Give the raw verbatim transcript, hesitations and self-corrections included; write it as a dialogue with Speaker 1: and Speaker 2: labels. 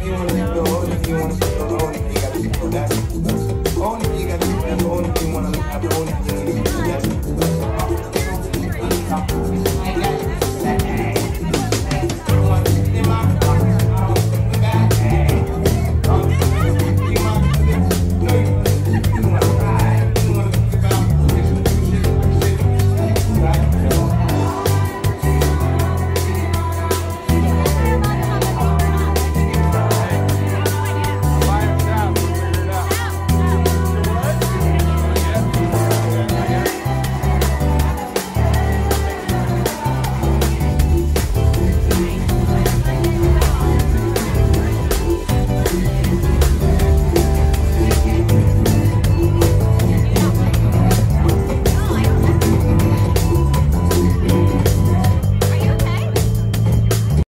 Speaker 1: you want to go, if you want to go, oh, you got to go that.